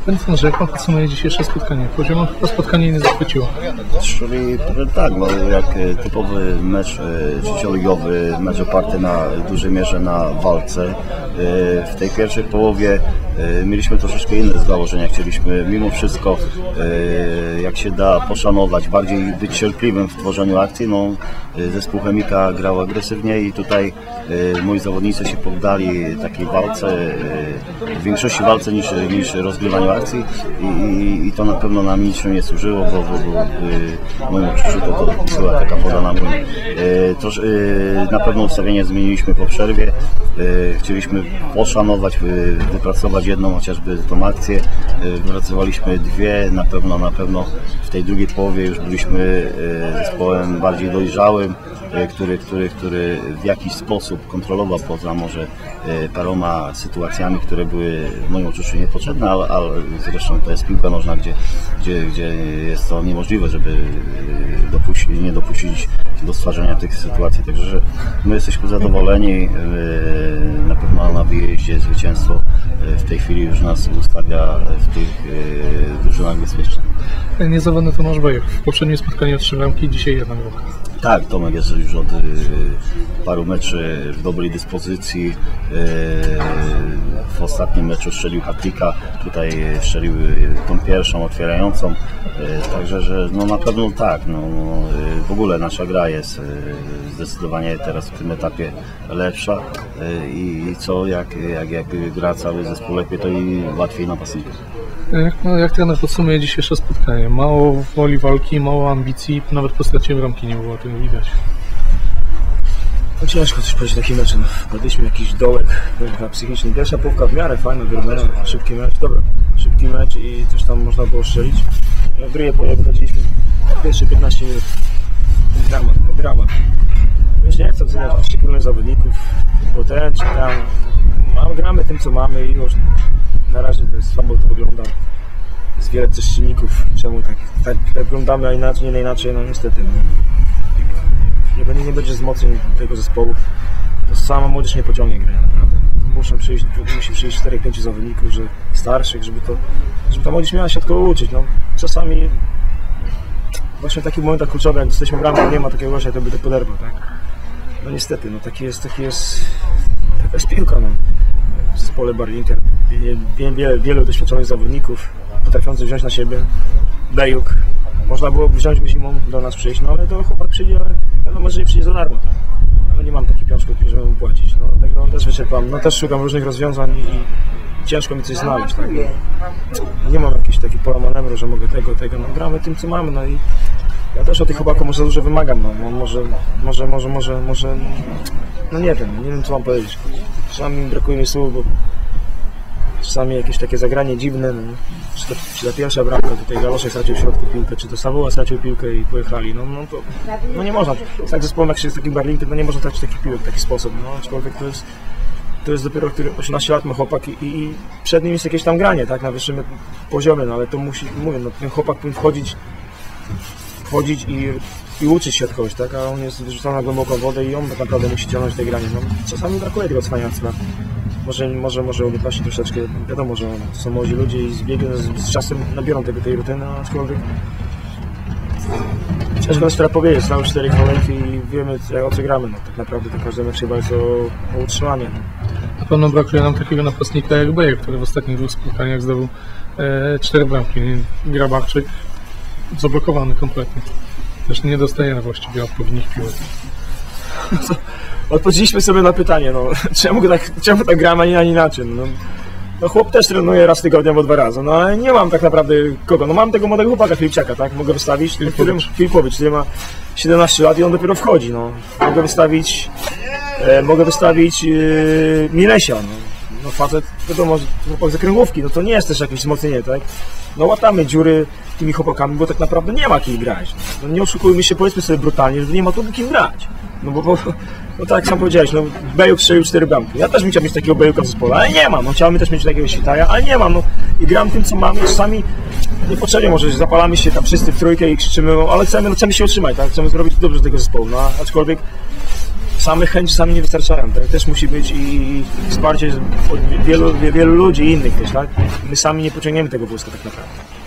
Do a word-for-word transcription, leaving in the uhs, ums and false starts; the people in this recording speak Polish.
Panie trenerze, jak pan podsumuje dzisiejsze spotkanie? Poziomem to spotkanie nie zachwyciło. Czyli tak, no, jak typowy mecz trzecioligowy, mecz oparty na dużej mierze na walce. W tej pierwszej połowie mieliśmy troszeczkę inne założenia. Chcieliśmy mimo wszystko, jak się da, poszanować, bardziej być cierpliwym w tworzeniu akcji. No, zespół Chemika grał agresywnie i tutaj moi zawodnicy się poddali takiej walce, w większości walce niż, niż rozgrywaniu akcji i, i, i to na pewno nam niczym nie służyło, bo, bo, bo w moim odczuciu to, to była taka woda na młyn. To, na pewno ustawienie zmieniliśmy po przerwie. Chcieliśmy poszanować, wypracować jedną chociażby tą akcję. Wypracowaliśmy dwie, na pewno, na pewno w tej drugiej połowie już byliśmy zespołem bardziej dojrzałym, który, który, który w jakiś sposób kontrolował poza może paroma sytuacjami, które były w moim odczuciu niepotrzebne, ale, ale zresztą to jest piłka nożna, gdzie, gdzie, gdzie jest to niemożliwe, żeby dopuścić, nie dopuścić do stwarzania tych sytuacji. Także my jesteśmy zadowoleni. Na pewno na wyjeździe zwycięstwo w tej chwili już nas ustawia w tych drużynach bezpiecznych. Niezawodny Tomasz Bejek. W poprzednim spotkaniu trzy bramki, dzisiaj jedna bramka. Tak, Tomek jest już od paru meczy w dobrej dyspozycji. W ostatnim meczu strzelił hat-tricka, tutaj strzelił tą pierwszą, otwierającą. Także, że no na pewno tak, no, w ogóle nasza gra jest zdecydowanie teraz w tym etapie lepsza i, i co, jak, jak, jak gra cały zespół lepiej, to i łatwiej napastnikom. Jak, no, jak trener podsumuje dzisiejsze spotkanie? Mało woli walki, mało ambicji, nawet po stracie bramki nie było tego widać. No ciężko coś powiedzieć o takim meczu. No, wpadliśmy jakiś dołek psychiczny. Pierwsza połówka w miarę fajna, wyrównana, szybki mecz, dobra, szybki mecz i coś tam można było strzelić. No, w drugiej połowie wychodziliśmy pierwsze piętnaście minut. Dramat, dramat. Już nie chcę oceniać poszczególnych zawodników, bo ten czy tam. No, gramy tym co mamy i już na razie to jest słabo to wygląda. Jest wiele też czynników, czemu tak, tak, tak wyglądamy, a inaczej, nie inaczej, no niestety. No. Nie będzie, nie będzie wzmocnień tego zespołu, to sama młodzież nie pociągnie gry, naprawdę. Muszą przyjść, musi przyjść cztery pięć zawodników, że starszych, żeby, to, żeby ta młodzież miała się tylko uczyć. No, czasami właśnie w takich momentach kluczowych, jak jesteśmy bramką, nie ma takiego gościa, to by to poderwał, tak? No niestety, no taki jest, taki jest, taka jest piłka, no. W zespole Barlinker. Wiele, wielu doświadczonych zawodników, potrafiących wziąć na siebie. Bejuk. Można było wziąć go zimą do nas przyjść, no ale to chłopak przyjdzie, ale no, może nie przyjdzie za darmo, tak? Ale nie mam takiej piączki, żeby mu płacić. No tego też wyczerpam. No też szukam różnych rozwiązań i, i ciężko mi coś znaleźć, tak? No, nie mam jakiejś takiej pola manewru, że mogę tego, tego. No gramy tym, co mamy, no i ja też od tych chłopaków może dużo wymagam, no może, może, może, może, może, no nie wiem, nie wiem co mam powiedzieć. Czasami brakuje mi słów, bo czasami jakieś takie zagranie dziwne, no, czy, to, czy ta pierwsza bramka, tutaj Galoszek stracił w środku piłkę, czy to Sawoła stracił piłkę i pojechali, no, no to no nie można, tak zespołem jak się jest takim Barlinkiem, no nie można tracić takich piłek w taki sposób, no aczkolwiek to jest, to jest dopiero który osiemnaście lat ma chłopak i, i przed nim jest jakieś tam granie, tak, na wyższym poziomie, no ale to musi, mówię, no ten chłopak powinien wchodzić, wchodzić i, i uczyć się od kogoś, tak, a on jest wyrzucony na głęboką wodę i on tak naprawdę musi ciągnąć te granie, no czasami brakuje tego cwaniactwa. Może, może, może umiejętności troszeczkę, wiadomo, że to są młodzi ludzie i z biegiem, z, z czasem nabiorą tego, tej rutyny, aczkolwiek ciężko nas teraz powiedzieć, znamy cztery kolejki i wiemy o co gramy, no tak naprawdę to każdy mecz chyba jest o, o utrzymanie. Na pewno brakuje nam takiego napastnika jak Bejek, który w ostatnich dwóch spotkaniach zdobył e, cztery bramki. Grabarczyk zablokowany kompletnie. Też nie dostajemy właściwie odpowiednich piłek. Odpowiedzieliśmy sobie na pytanie, no, czemu tak, czemu tak gramy, a nie, a nie inaczej. No, no chłop też trenuje raz w tygodniu albo dwa razy, no ale nie mam tak naprawdę kogo. No mam tego młodego chłopaka Filipciaka, tak? Mogę wystawić, Filipowicz, Filipowicz, który ma siedemnaście lat i on dopiero wchodzi, no. Mogę wystawić, e, mogę wystawić e, Milesia, no. No facet, wiadomo, chłopak z okręgówki, no to nie jest też jakieś wzmocnienie, tak? No łatamy dziury tymi chłopakami, bo tak naprawdę nie ma kim grać. No, nie oszukujmy się, powiedzmy sobie brutalnie, że nie ma tu kim grać. No bo, bo no tak jak sam powiedziałeś, no Bejuk strzelił cztery bramki. Ja też bym chciał mieć takiego Bejuka w zespole, ale nie mam. No chciałbym też mieć takiego Świtaja, ale nie mam. No i gram tym co mamy, czasami niepotrzebnie może zapalamy się tam wszyscy w trójkę i krzyczymy, ale chcemy, no, chcemy się utrzymać, tak? Chcemy zrobić dobrze do tego zespołu, no aczkolwiek same chęci sami nie wystarczają, tak? Też musi być i wsparcie od wielu, wielu ludzi innych też, tak? My sami nie pociągniemy tego wózka tak naprawdę.